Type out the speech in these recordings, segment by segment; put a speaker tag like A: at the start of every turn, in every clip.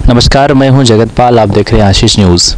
A: नमस्कार, मैं हूं जगतपाल। आप देख रहे हैं आशीष न्यूज़।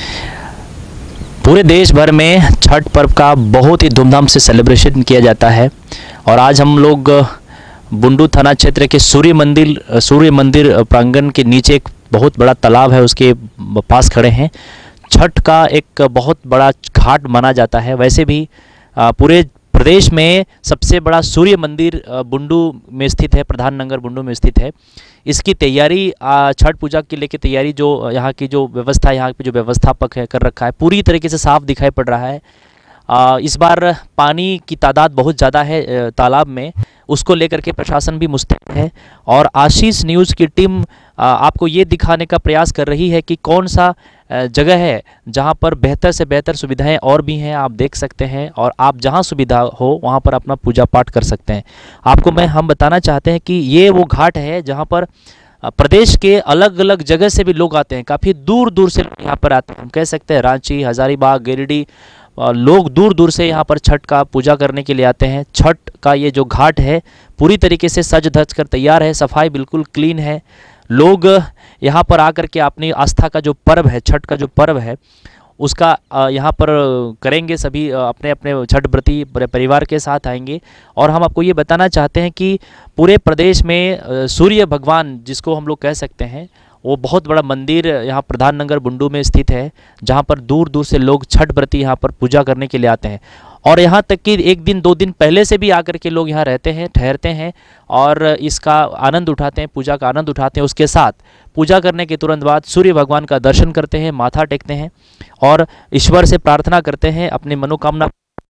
A: पूरे देश भर में छठ पर्व का बहुत ही धूमधाम से सेलिब्रेशन किया जाता है और आज हम लोग बुंडू थाना क्षेत्र के सूर्य मंदिर प्रांगण के नीचे एक बहुत बड़ा तालाब है, उसके पास खड़े हैं। छठ का एक बहुत बड़ा घाट माना जाता है। वैसे भी पूरे प्रदेश में सबसे बड़ा सूर्य मंदिर बुंडू में स्थित है, प्रधान नगर बुंडू में स्थित है। इसकी तैयारी छठ पूजा के लेके तैयारी जो यहाँ की जो व्यवस्था, यहाँ पे जो व्यवस्थापक है कर रखा है, पूरी तरीके से साफ दिखाई पड़ रहा है। इस बार पानी की तादाद बहुत ज़्यादा है तालाब में, उसको लेकर के प्रशासन भी मुस्तैद है और आशीष न्यूज़ की टीम आपको ये दिखाने का प्रयास कर रही है कि कौन सा जगह है जहाँ पर बेहतर से बेहतर सुविधाएं और भी हैं। आप देख सकते हैं और आप जहाँ सुविधा हो वहाँ पर अपना पूजा पाठ कर सकते हैं। आपको हम बताना चाहते हैं कि ये वो घाट है जहाँ पर प्रदेश के अलग अलग जगह से भी लोग आते हैं। काफ़ी दूर दूर से लोग यहाँ पर आते हैं। हम कह सकते हैं रांची, हजारीबाग, गिरिडीह, लोग दूर दूर से यहाँ पर छठ का पूजा करने के लिए आते हैं। छठ का ये जो घाट है पूरी तरीके से सज धज कर तैयार है, सफाई बिल्कुल क्लीन है। लोग यहाँ पर आकर के अपनी आस्था का जो पर्व है, छठ का जो पर्व है, उसका यहाँ पर करेंगे। सभी अपने अपने छठ व्रती परिवार के साथ आएंगे। और हम आपको ये बताना चाहते हैं कि पूरे प्रदेश में सूर्य भगवान जिसको हम लोग कह सकते हैं, वो बहुत बड़ा मंदिर यहाँ प्रधान नगर बुंडू में स्थित है, जहाँ पर दूर दूर से लोग छठ व्रती यहाँ पर पूजा करने के लिए आते हैं। और यहाँ तक कि एक दिन दो दिन पहले से भी आकर के लोग यहाँ रहते हैं, ठहरते हैं और इसका आनंद उठाते हैं, पूजा का आनंद उठाते हैं। उसके साथ पूजा करने के तुरंत बाद सूर्य भगवान का दर्शन करते हैं, माथा टेकते हैं और ईश्वर से प्रार्थना करते हैं अपनी मनोकामना।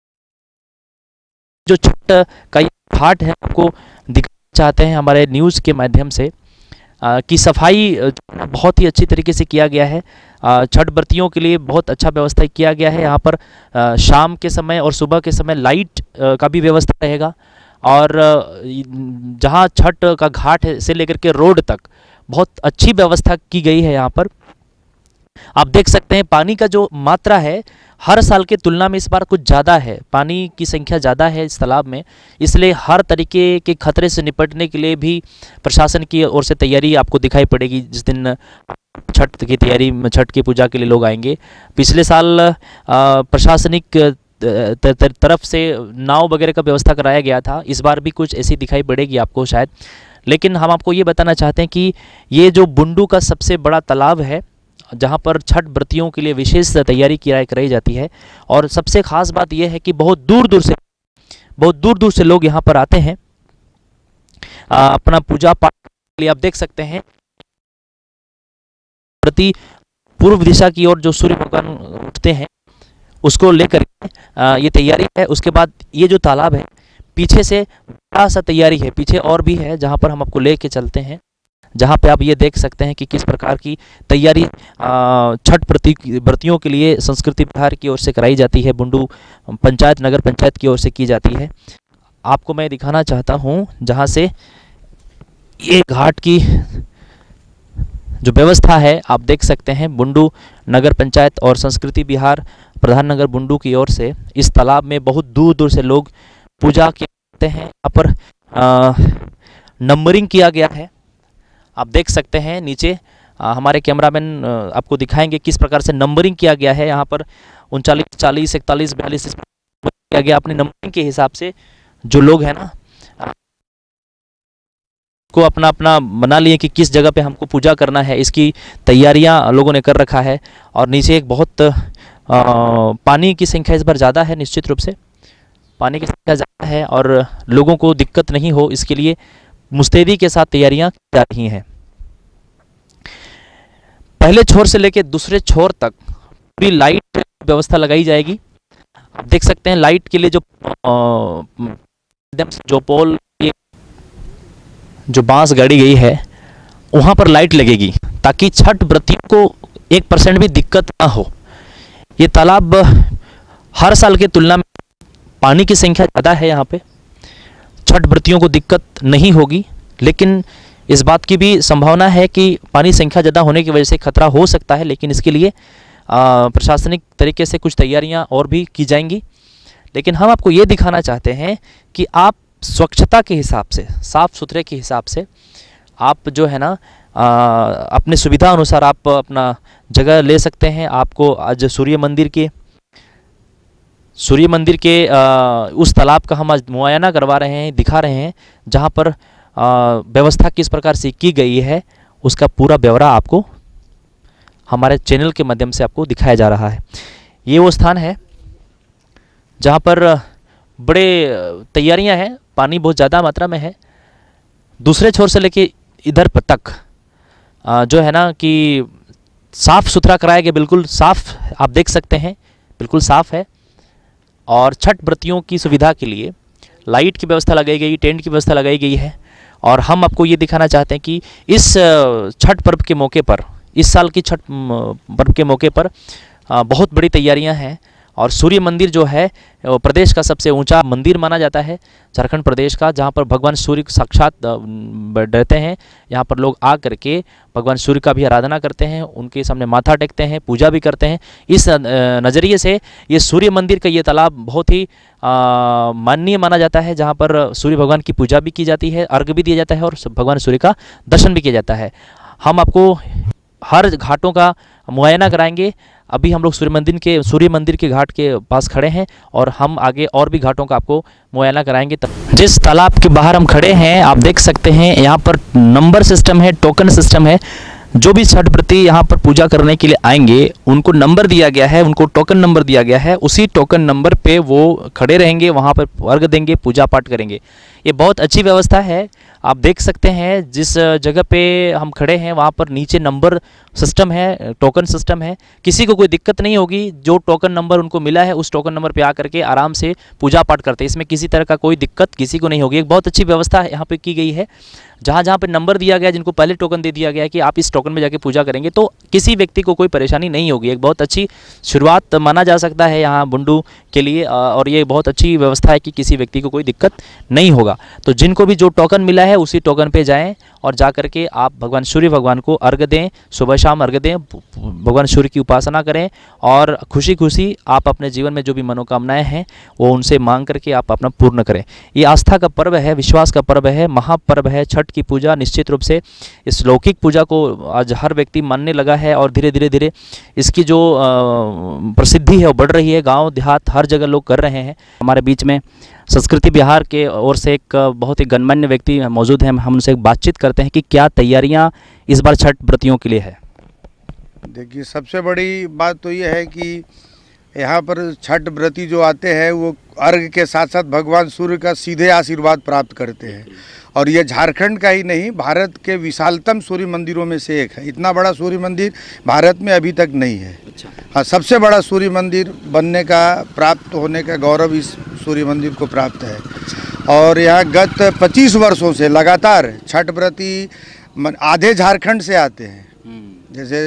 A: जो छठ का ये घाट है आपको दिखाना चाहते हैं हमारे न्यूज़ के माध्यम से कि सफाई बहुत ही अच्छी तरीके से किया गया है। छठ व्रतियों के लिए बहुत अच्छा व्यवस्था किया गया है। यहाँ पर शाम के समय और सुबह के समय लाइट का भी व्यवस्था रहेगा और जहाँ छठ का घाट है से लेकर के रोड तक बहुत अच्छी व्यवस्था की गई है। यहाँ पर आप देख सकते हैं पानी का जो मात्रा है हर साल के तुलना में इस बार कुछ ज़्यादा है, पानी की संख्या ज़्यादा है इस तालाब में। इसलिए हर तरीके के खतरे से निपटने के लिए भी प्रशासन की ओर से तैयारी आपको दिखाई पड़ेगी। जिस दिन छठ की तैयारी, छठ की पूजा के लिए लोग आएंगे, पिछले साल प्रशासनिक तरफ से नाव वगैरह का व्यवस्था कराया गया था। इस बार भी कुछ ऐसी दिखाई पड़ेगी आपको शायद। लेकिन हम आपको ये बताना चाहते हैं कि ये जो बुंडू का सबसे बड़ा तालाब है जहाँ पर छठ व्रतियों के लिए विशेष तैयारी कराई जाती है। और सबसे ख़ास बात यह है कि बहुत दूर दूर से लोग यहाँ पर आते हैं अपना पूजा पाठ के लिए। आप देख सकते हैं प्रति पूर्व दिशा की ओर जो सूर्य भगवान उठते हैं उसको लेकर ये तैयारी है। उसके बाद ये जो तालाब है पीछे से बड़ा सा तैयारी है, पीछे और भी है जहाँ पर हम आपको लेके चलते हैं, जहाँ पे आप ये देख सकते हैं कि किस प्रकार की तैयारी छठ व्रतियों के लिए संस्कृति विभाग की ओर से कराई जाती है, बुंडू पंचायत, नगर पंचायत की ओर से की जाती है। आपको मैं दिखाना चाहता हूँ जहाँ से ये घाट की जो व्यवस्था है आप देख सकते हैं। बुंडू नगर पंचायत और संस्कृति विहार प्रधान नगर बुंडू की ओर से इस तालाब में बहुत दूर दूर से लोग पूजा करते हैं। यहाँ पर नंबरिंग किया गया है, आप देख सकते हैं नीचे। हमारे कैमरामैन आपको दिखाएंगे किस प्रकार से नंबरिंग किया गया है। यहाँ पर 39, 40, 41, 42 किया गया अपने नंबरिंग के हिसाब से। जो लोग हैं ना को अपना अपना बना लिए कि किस जगह पे हमको पूजा करना है, इसकी तैयारियां लोगों ने कर रखा है। और नीचे एक बहुत पानी की संख्या इस बार ज़्यादा है, निश्चित रूप से पानी की संख्या ज़्यादा है और लोगों को दिक्कत नहीं हो इसके लिए मुस्तैदी के साथ तैयारियां की जा रही हैं। पहले छोर से लेकर दूसरे छोर तक पूरी लाइट व्यवस्था लगाई जाएगी। आप देख सकते हैं लाइट के लिए जो पोल, जो बांस गाड़ी गई है वहां पर लाइट लगेगी ताकि छठ व्रतियों को 1% भी दिक्कत ना हो। ये तालाब हर साल के तुलना में पानी की संख्या ज़्यादा है, यहाँ पे छठ व्रतियों को दिक्कत नहीं होगी। लेकिन इस बात की भी संभावना है कि पानी संख्या ज़्यादा होने की वजह से खतरा हो सकता है, लेकिन इसके लिए प्रशासनिक तरीके से कुछ तैयारियां और भी की जाएंगी। लेकिन हम आपको ये दिखाना चाहते हैं कि आप स्वच्छता के हिसाब से, साफ़ सुथरे के हिसाब से आप जो है ना अपने सुविधा अनुसार आप अपना जगह ले सकते हैं। आपको आज सूर्य मंदिर के उस तालाब का हम आज मुआयना करवा रहे हैं, दिखा रहे हैं, जहाँ पर व्यवस्था किस प्रकार से की गई है उसका पूरा ब्यौरा आपको हमारे चैनल के माध्यम से आपको दिखाया जा रहा है। ये वो स्थान है जहाँ पर बड़े तैयारियां हैं, पानी बहुत ज़्यादा मात्रा में है। दूसरे छोर से लेके इधर तक जो है ना कि साफ़ सुथरा कराया गया, बिल्कुल साफ़, आप देख सकते हैं बिल्कुल साफ़ है। और छठ व्रतियों की सुविधा के लिए लाइट की व्यवस्था लगाई गई, टेंट की व्यवस्था लगाई गई है। और हम आपको ये दिखाना चाहते हैं कि इस छठ पर्व के मौके पर, इस साल की छठ पर्व के मौके पर बहुत बड़ी तैयारियां हैं। और सूर्य मंदिर जो है प्रदेश का सबसे ऊंचा मंदिर माना जाता है, झारखंड प्रदेश का, जहां पर भगवान सूर्य साक्षात रहते हैं। यहाँ पर लोग आ करके भगवान सूर्य का भी आराधना करते हैं, उनके सामने माथा टेकते हैं, पूजा भी करते हैं। इस नज़रिए से ये सूर्य मंदिर का ये तालाब बहुत ही माननीय माना जाता है, जहाँ पर सूर्य भगवान की पूजा भी की जाती है, अर्घ्य भी दिया जाता है और भगवान सूर्य का दर्शन भी किया जाता है। हम आपको हर घाटों का मुआयना कराएंगे। अभी हम लोग सूर्य मंदिर के घाट के पास खड़े हैं और हम आगे और भी घाटों का आपको मुआयना कराएंगे। जिस तालाब के बाहर हम खड़े हैं आप देख सकते हैं, यहाँ पर नंबर सिस्टम है, टोकन सिस्टम है। जो भी छठ व्रती यहाँ पर पूजा करने के लिए आएंगे उनको नंबर दिया गया है, उनको टोकन नंबर दिया गया है। उसी टोकन नंबर पे वो खड़े रहेंगे, वहाँ पर अर्घ्य देंगे, पूजा पाठ करेंगे। ये बहुत अच्छी व्यवस्था है। आप देख सकते हैं जिस जगह पे हम खड़े हैं वहाँ पर नीचे नंबर सिस्टम है, टोकन सिस्टम है। किसी को कोई दिक्कत नहीं होगी। जो टोकन नंबर उनको मिला है उस टोकन नंबर पे आकर के आराम से पूजा पाठ करते हैं। इसमें किसी तरह का कोई दिक्कत किसी को नहीं होगी। एक बहुत अच्छी व्यवस्था यहाँ पे की गई है। जहाँ जहाँ पे नंबर दिया गया, जिनको पहले टोकन दे दिया गया है कि आप इस टोकन में जाके पूजा करेंगे, तो किसी व्यक्ति को कोई परेशानी नहीं होगी। एक बहुत अच्छी शुरुआत माना जा सकता है यहाँ बुंडू के लिए। और ये बहुत अच्छी व्यवस्था है कि किसी व्यक्ति को कोई दिक्कत नहीं होगा। तो जिनको भी जो टोकन मिला है उसी टोकन पे जाएं और जा करके आप भगवान सूर्य भगवान को अर्घ्य दें, सुबह शाम अर्घ्य दें, भगवान सूर्य की उपासना करें और खुशी खुशी आप अपने जीवन में जो भी मनोकामनाएं हैं वो उनसे मांग करके आप अपना पूर्ण करें। ये आस्था का पर्व है, विश्वास का पर्व है, महापर्व है। छठ की पूजा निश्चित रूप से इस लौकिक पूजा को आज हर व्यक्ति मानने लगा है और धीरे धीरे इसकी जो प्रसिद्धि है वो बढ़ रही है। गाँव देहात हर जगह लोग कर रहे हैं। हमारे बीच में संस्कृति बिहार के ओर से एक बहुत ही गणमान्य व्यक्ति मौजूद हैं। हम उनसे बातचीत करते हैं कि क्या तैयारियां इस बार छठ व्रतियों के लिए है।
B: देखिए, सबसे बड़ी बात तो ये है कि यहाँ पर छठ व्रती जो आते हैं वो अर्घ के साथ साथ भगवान सूर्य का सीधे आशीर्वाद प्राप्त करते हैं। और ये झारखंड का ही नहीं, भारत के विशालतम सूर्य मंदिरों में से एक है। इतना बड़ा सूर्य मंदिर भारत में अभी तक नहीं है। हाँ, सबसे बड़ा सूर्य मंदिर बनने का, प्राप्त होने का गौरव इस सूर्य मंदिर को प्राप्त है। और यहाँ गत 25 वर्षों से लगातार छठ व्रती आधे झारखंड से आते हैं। जैसे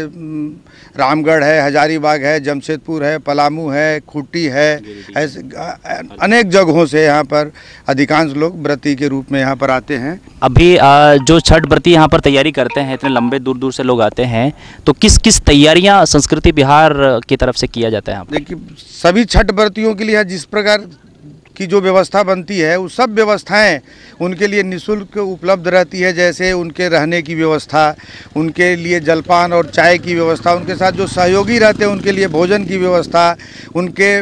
B: रामगढ़ है, हजारीबाग है, जमशेदपुर है, पलामू है, खूंटी है, ऐसे अनेक जगहों से यहाँ पर अधिकांश लोग व्रती के रूप में यहाँ पर आते हैं।
A: अभी जो छठ व्रती यहाँ पर तैयारी करते हैं, इतने लंबे दूर दूर से लोग आते हैं, तो किस किस तैयारियाँ संस्कृति बिहार की तरफ से किया जाता है?
B: देखिए, सभी छठ व्रतियों के लिए जिस प्रकार की जो व्यवस्था बनती है वो सब व्यवस्थाएं उनके लिए निःशुल्क उपलब्ध रहती है। जैसे उनके रहने की व्यवस्था, उनके लिए जलपान और चाय की व्यवस्था, उनके साथ जो सहयोगी रहते हैं उनके लिए भोजन की व्यवस्था, उनके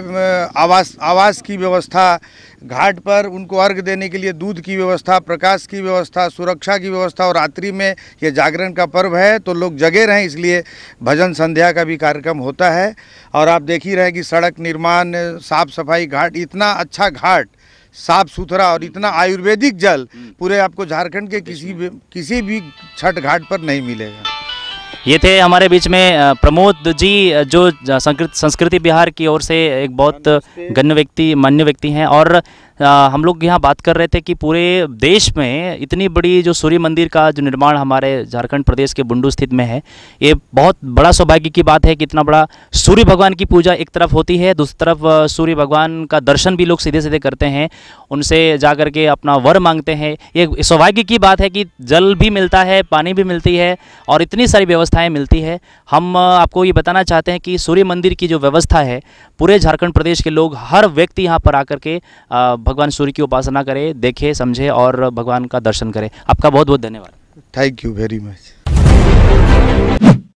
B: आवास की व्यवस्था, घाट पर उनको अर्घ देने के लिए दूध की व्यवस्था, प्रकाश की व्यवस्था, सुरक्षा की व्यवस्था। और रात्रि में ये जागरण का पर्व है तो लोग जगे रहें इसलिए भजन संध्या का भी कार्यक्रम होता है। और आप देख ही रहे कि सड़क निर्माण, साफ सफाई, घाट, इतना अच्छा घाट, साफ सुथरा और इतना आयुर्वेदिक जल पूरे आपको झारखंड के किसी भी छठ घाट पर नहीं मिलेगा।
A: ये थे हमारे बीच में प्रमोद जी, जो संस्कृति बिहार की ओर से एक बहुत गण्य व्यक्ति, मान्य व्यक्ति हैं। और हम लोग यहाँ बात कर रहे थे कि पूरे देश में इतनी बड़ी जो सूर्य मंदिर का जो निर्माण हमारे झारखंड प्रदेश के बुंडू स्थित में है, ये बहुत बड़ा सौभाग्य की बात है कि इतना बड़ा सूर्य भगवान की पूजा एक तरफ होती है, दूसरी तरफ सूर्य भगवान का दर्शन भी लोग सीधे सीधे करते हैं, उनसे जा कर के अपना वर मांगते हैं। ये सौभाग्य की बात है कि जल भी मिलता है, पानी भी मिलती है और इतनी सारी व्यवस्थाएँ मिलती है। हम आपको ये बताना चाहते हैं कि सूर्य मंदिर की जो व्यवस्था है, पूरे झारखंड प्रदेश के लोग, हर व्यक्ति यहाँ पर आकर के भगवान सूर्य की उपासना करे, देखे, समझे और भगवान का दर्शन करे। आपका बहुत बहुत धन्यवाद।
B: Thank you very much.
A: धन्यवाद।